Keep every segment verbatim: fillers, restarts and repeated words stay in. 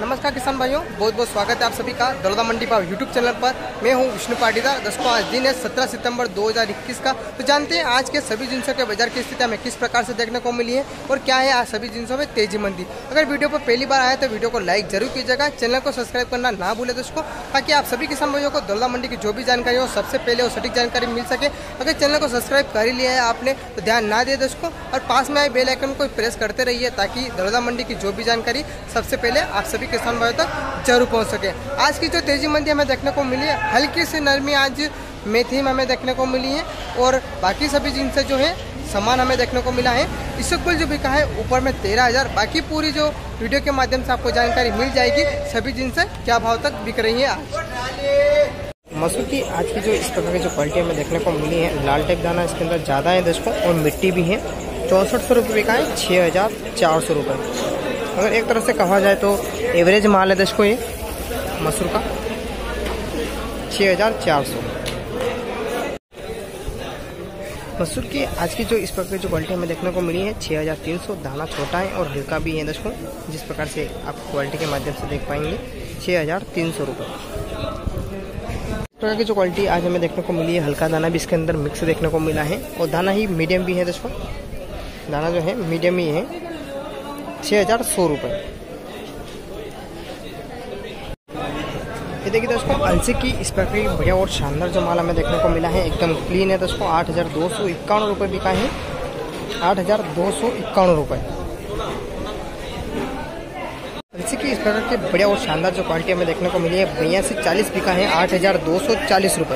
नमस्कार किसान भाइयों, बहुत बहुत स्वागत है आप सभी का दरोदा मंडी भाव यूट्यूब चैनल पर। मैं हूं विष्णु पाटीदार। दोस्तों आज दिन है सत्रह सितंबर दो हज़ार इक्कीस का। तो जानते हैं आज के सभी जिंसों के बाजार की स्थिति हमें किस प्रकार से देखने को मिली है और क्या है आज सभी जिंसों में तेजी मंदी। अगर वीडियो पर पहली बार आए तो वीडियो को लाइक जरूर कीजिएगा, चैनल को सब्सक्राइब करना ना भूले दोस्तों, ताकि आप सभी किसान भाइयों को दरोदा मंडी की जो भी जानकारी हो सबसे पहले वो सटीक जानकारी मिल सके। अगर चैनल को सब्सक्राइब कर ही लिया है आपने तो ध्यान ना दे दोस्तों, और पास में आए बेल आइकन को प्रेस करते रहिए ताकि दरोदा मंडी की जो भी जानकारी सबसे पहले आप सभी किसान भाइयों तक जरूर पहुंच सके। आज की जो तेजी मंदी हमें देखने को मिली है, हल्की सी नरमी आज मेथी में हमें देखने को मिली है और बाकी सभी जिनसे जो है सामान हमें देखने को मिला है। इससे कुल जो बिका है ऊपर में तेरह हज़ार। बाकी पूरी जो वीडियो के माध्यम से आपको जानकारी मिल जाएगी सभी जिनसे क्या भाव तक बिक रही है। आज मसूर की आज की जो इस प्रकार की जो क्वालिटी हमें देखने को मिली है, लाल टाइप दाना इसके अंदर ज़्यादा है दोस्तों और मिट्टी भी है। चौंसठ सौ रुपये बिका है, छः हज़ार चार सौ रुपये। अगर एक तरह से कहा जाए तो एवरेज माल है दोस्तों ये मसूर का, छः हज़ार चार सौ। मसूर की आज की जो इस प्रकार की जो क्वालिटी हमें देखने को मिली है, छः हज़ार तीन सौ। दाना छोटा है और हल्का भी है दोस्तों, जिस प्रकार से आप क्वालिटी के माध्यम से देख पाएंगे, छः हज़ार तीन सौ रुपये। इस प्रकार की जो क्वालिटी आज हमें देखने को मिली है, हल्का दाना भी इसके अंदर मिक्स देखने को मिला है और दाना ही मीडियम भी है दोस्तों। दाना जो है मीडियम ही है, छः हज़ार सौ रुपये। ये देखिए दोस्तों, अलसी की इस प्रकार की बढ़िया और शानदार जो माल हमें देखने को मिला है, एकदम क्लीन है दोस्तों। आठ हज़ार दो सौ इक्यावन रुपये बिका है, आठ हज़ार दो सौ इक्यावन रुपये। अलसी की इस प्रकार की बढ़िया और शानदार जो क्वालिटी हमें देखने को मिली है, बयासी चालीस बिका है, आठ हज़ार दो सौ चालीस रुपये।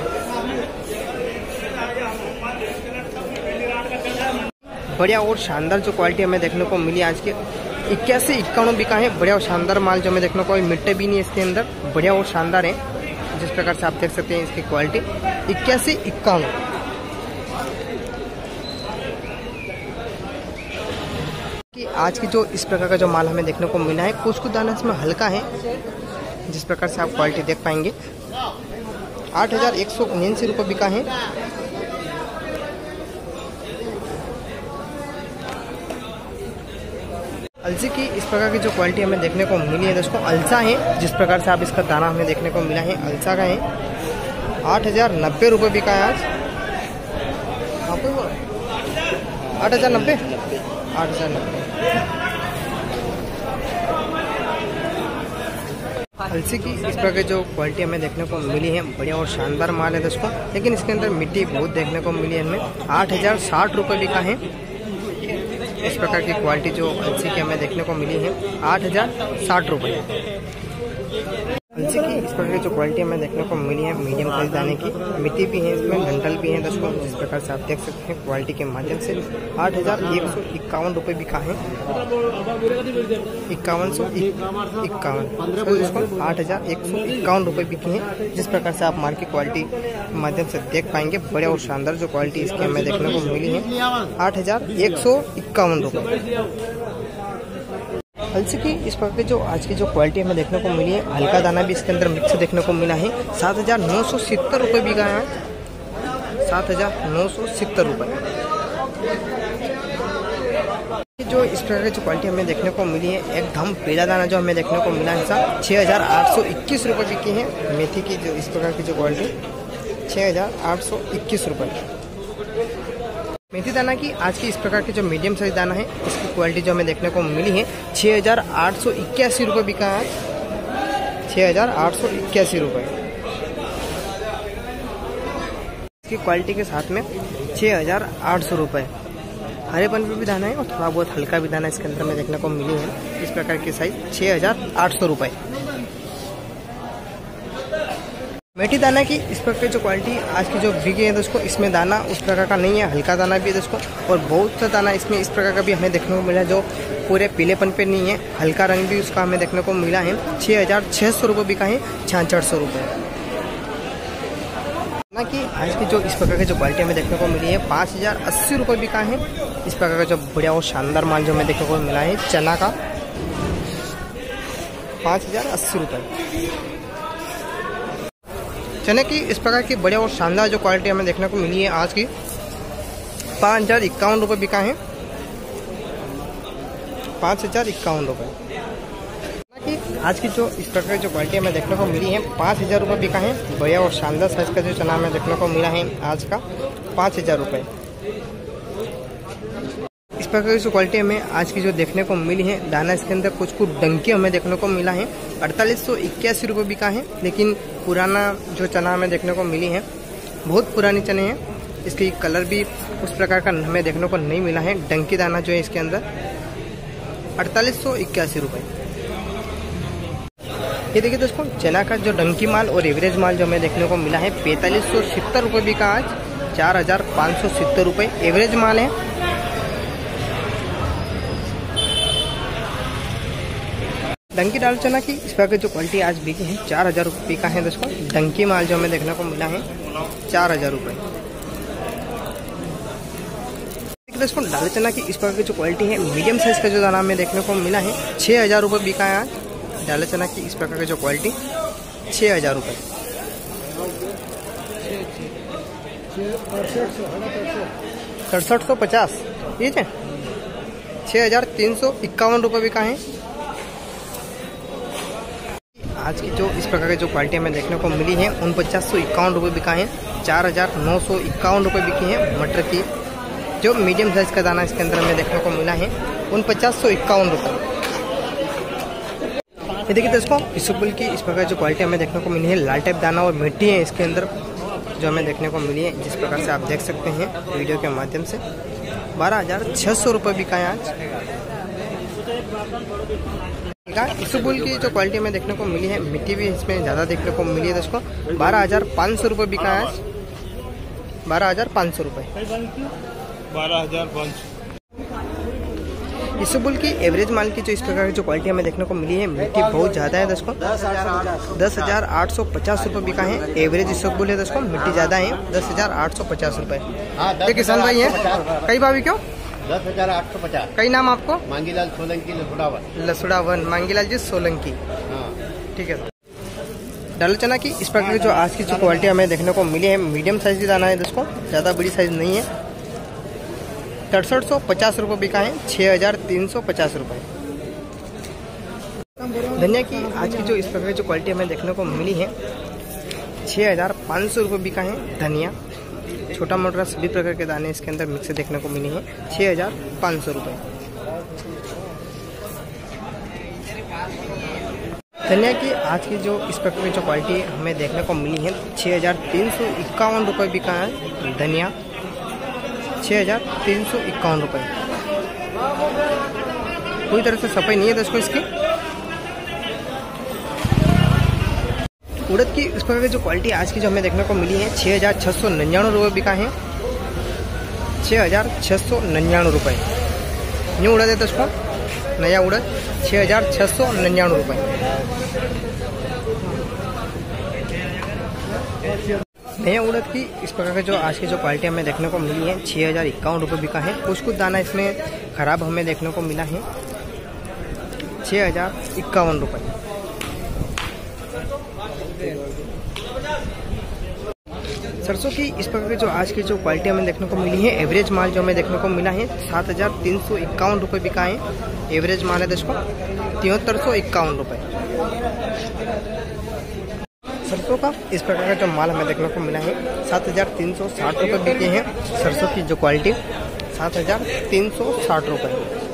बढ़िया और शानदार जो क्वालिटी हमें देखने को मिली आज की, इक्यासी इक्यावन बिका है। बढ़िया और शानदार माल जो हमें देखने को मिट्टे भी नहीं इसके अंदर, बढ़िया और शानदार है। जिस प्रकार से आप देख सकते हैं इसकी क्वालिटी, इक्यासी इक्यावन। कि आज की जो इस प्रकार का जो माल हमें देखने को मिला है, कुछ कुछ दाना इसमें हल्का है, जिस प्रकार से आप क्वालिटी देख पाएंगे। आठ हज़ार एक सौ उन्यासी रुपये बिका है। अलसी की इस प्रकार की जो क्वालिटी हमें देखने को मिली है दोस्तों, अलसा है, जिस प्रकार से आप इसका दाना हमें देखने को मिला है, अलसा का है। आठ हज़ार नब्बे रुपये बिका है आज। आठ हज़ार नब्बे आठ हज़ार नब्बे अलसी की इस प्रकार की जो क्वालिटी हमें देखने को मिली है, बढ़िया और शानदार माल है दोस्तों, लेकिन इसके अंदर मिट्टी बहुत देखने को मिली है हमें। आठ हज़ार साठ रुपये बिका है। इस प्रकार की क्वालिटी जो अलसी की हमें देखने को मिली है, आठ हज़ार साठ रुपये। अलसी की इस प्रकार की जो क्वालिटी हमें देखने को मिली है, मीडियम साइज दाने की, मिट्टी भी है इसमें, डंठल भी है दोस्तों, जिस प्रकार से आप देख सकते हैं क्वालिटी के माध्यम से। आठ हज़ार एक सौ इक्यावन रुपये बिका है, इक्यावन सौ इक्यावन आठ हज़ार एक सौ इक्यावन रुपये बिकी है। जिस प्रकार से आप माल की क्वालिटी के माध्यम से देख पाएंगे, बड़े और शानदार जो क्वालिटी इसकी हमें देखने को मिली है, आठ हज़ार एक सौ इक्यावन रुपये। अलसी की इस प्रकार की जो आज की जो क्वालिटी हमें देखने को मिली है, हल्का दाना भी इसके अंदर मिक्स देखने को मिला है। सात हज़ार नौ सौ सत्तर रुपये बिका है, सात हज़ार नौ सौ सत्तर रुपये। जो इस प्रकार की जो क्वालिटी हमें देखने को मिली है, एकदम पीला दाना जो हमें देखने को मिला है, साहब छः हज़ार आठ सौ इक्कीस रुपये बिकी है। मेथी की जो इस प्रकार की जो क्वालिटी, छः हज़ार आठ सौ इक्कीस रुपये। मेथी दाना की आज की इस प्रकार की जो मीडियम साइज दाना है, इसकी क्वालिटी जो हमें देखने को मिली है, छः हज़ार आठ सौ इक्यासी रुपये बिका है, छः हज़ार आठ सौ इक्यासी रुपये। इसकी क्वालिटी के साथ में छः हज़ार आठ सौ रुपये। हरेपन पे भी दाना है और थोड़ा बहुत हल्का भी दाना इसके अंदर में देखने को मिली है। इस प्रकार की साइज छः हज़ार आठ सौ रुपये। मेथी दाना की इस प्रकार की जो क्वालिटी आज की जो बिकी है दोस्तों, इसमें दाना उस प्रकार का नहीं है, हल्का दाना भी है दोस्तों और बहुत सा दाना इसमें इस प्रकार का भी हमें देखने को मिला है, जो पूरे पीलेपन पे नहीं है, हल्का रंग भी उसका हमें देखने को मिला है। छः हज़ार छः सौ रुपये बिका है, छियासठ सौ रुपये। ना कि आज की जो इस प्रकार की जो क्वालिटी हमें देखने को मिली है, पाँच हज़ार अस्सी रुपये बिका है। इस प्रकार का जो बढ़िया और शानदार माल जो हमें देखने को मिला है, चना का, पाँच हज़ार अस्सी रुपये। चने की इस प्रकार की बढ़िया और शानदार जो क्वालिटी हमें देखने को मिली है आज की, पाँच हज़ार इक्यावन रुपये बिका है, पाँच हज़ार इक्यावन रुपये। आज की जो इस प्रकार की जो क्वालिटी हमें देखने को मिली है पाँच हज़ार रुपये बिका है। बढ़िया और शानदार साइज का जो चना हमें देखने को मिला है आज का पाँच हज़ार रुपये। इस प्रकार की जो क्वालिटी हमें आज की जो देखने को मिली है, दाना इसके अंदर कुछ कुछ डंकी हमें देखने को मिला है। अड़तालीस सौ इक्यासी रुपये बिका है, लेकिन पुराना जो चना हमें देखने को मिली है बहुत पुरानी चने हैं। इसकी कलर भी उस प्रकार का हमें देखने को नहीं मिला है। डंकी दाना जो है इसके अंदर अड़तालीस सौ इक्यासी रुपये। ये देखिए दोस्तों, चना का जो डंकी माल और एवरेज माल जो हमें देखने को मिला है पैंतालीस सौ सत्तर रुपये बिका आज, चार हजार पाँच सौ सत्तर रुपये एवरेज माल है। डंकी दाल चना की इस प्रकार की जो क्वालिटी आज बिकी है चार हजार रुपये का है दोस्तों। डंकी माल जो हमें देखने को मिला है चार हजार रुपये। दोस्तों दाल चना की इस प्रकार की जो क्वालिटी है मीडियम साइज का जो दाना हमें देखने को मिला है छः हजार रुपये बिका है आज। दाल चना की इस प्रकार की जो क्वालिटी छः हजार रुपये। सड़सठ सौ पचास ठीक है, छः हजार तीन सौ इक्यावन रुपये बिका है। आज की जो इस प्रकार की जो क्वालिटी हमें देखने को मिली है उनपचास सौ इक्यावन रुपये बिका है, चार हजार नौ सौ इक्यावन रुपये बिकी है। मटर की जो मीडियम साइज का दाना इसके अंदर हमें देखने को मिला है उनपचास सौ इक्यावन रुपये। ये देखिए दोस्तों, इसबगोल की इस प्रकार जो क्वालिटी हमें देखने को मिली है लाल टाइप दाना और मिट्टी है इसके अंदर जो हमें देखने को मिली है, जिस प्रकार से आप देख सकते हैं वीडियो के माध्यम से बारह हजार छः सौ रुपये बिका है आज। इसबगोल की जो क्वालिटी हमें देखने को मिली है मिट्टी भी इसमें ज़्यादा देखने को मिली है दोस्तों, बारह हजार पाँच सौ रुपये बिका है आज, बारह हजार पाँच सौ रुपये बारह हजार पाँच सौ। इसबगोल की एवरेज माल की जो इस प्रकार की जो क्वालिटी हमें देखने को मिली है मिट्टी बहुत ज़्यादा है दोस्तों, दस हजार आठ सौ पचास रुपये बिका है। एवरेज इसबगोल है दोस्तों, मिट्टी ज़्यादा है, दस हजार आठ सौ पचास रुपये। ये किसान भाई हैं कई भाभी क्यों दस हजार आठ सौ पचास। कई नाम आपको? मांगीलाल सोलंकी लसुड़ावन। लसुड़ावन मांगीलाल जी सोलंकी, ठीक है। दाल चना की इस प्रकार की जो आज की जो क्वालिटी हमें देखने को मिली है मीडियम साइज की दाना है दोस्तों, ज़्यादा बड़ी साइज नहीं है। सड़सठ सौ पचास रुपये बिका है, छः हजार तीन सौ पचास रुपये। धनिया की आज की जो इस प्रकार की जो क्वालिटी हमें देखने को मिली है छः हजार पाँच सौ रुपये बिका है। धनिया छोटा मोटा सभी प्रकार के दाने इसके अंदर मिक्स देखने को मिली है, छः हजार पाँच सौ रुपये। धनिया की आज की जो इस प्रकार की जो क्वालिटी हमें देखने को मिली है छः हजार तीन सौ इक्यावन रुपये बिका है। धनिया छः हजार तीन सौ इक्यावन रुपये। पूरी तरह से सफाई नहीं है दोस्तों इसकी। उड़द की इस प्रकार की जो क्वालिटी आज की जो हमें देखने को मिली है छः हजार छः सौ निन्यानवे रुपये बिका है, छः हजार छः सौ निन्यानवे रुपये। न्यू उड़द है दोस्तों, नया उड़द छः हजार छः सौ निन्यानवे रुपये। नया उड़द की इस प्रकार की जो आज की जो क्वालिटी हमें देखने को मिली है छः हजार इक्यावन रुपये बिका है। कुछ कुछ दाना इसमें खराब हमें देखने को मिला है, छः हजार इक्यावन रुपये। सरसों की इस प्रकार की जो आज की जो क्वालिटी हमें देखने को मिली है एवरेज माल जो हमें देखने को मिला है सात हजार तीन सौ इक्यावन रुपये बिका है। एवरेज माल है दोस्तों, तिहत्तर सौ इक्यावन रुपये। सरसों का इस प्रकार का जो माल हमें देखने को मिला है सात हजार तीन सौ साठ रुपये बिके हैं। सरसों की जो क्वालिटी सात हजार तीन सौ साठ रुपये।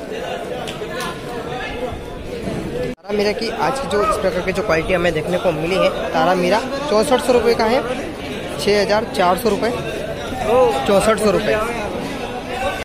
तारा मीरा की आज की जो इस प्रकार की जो क्वालिटी हमें देखने को मिली है तारा मीरा चौंसठ सौ रुपये का है, छः हजार चार सौ रुपये, चौंसठ सौ रुपये।